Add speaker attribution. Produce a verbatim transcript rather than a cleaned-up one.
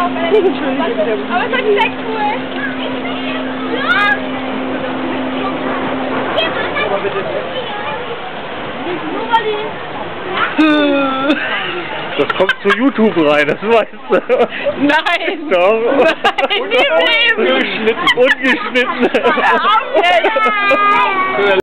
Speaker 1: Aber es wird sehr cool.
Speaker 2: Das kommt zu YouTube rein, das weißt du.
Speaker 1: Nein!
Speaker 2: Doch.
Speaker 1: Nein, nie im Leben!
Speaker 2: Ungeschnitten. Ungeschnitten.
Speaker 1: Hör auf jetzt!